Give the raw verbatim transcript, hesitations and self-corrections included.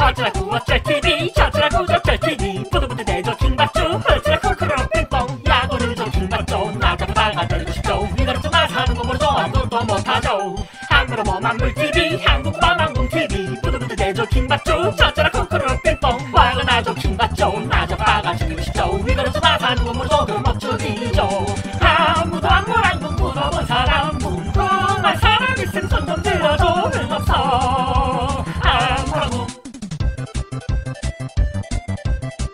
어쩌라고 어쩔 티비 저쩌라고 저쩔 티비 부들부들 대죠 킹받죠 어쩌라고 코코로 빙뽕 야구를 좀 킹받죠 나가보다가 내리고 싶죠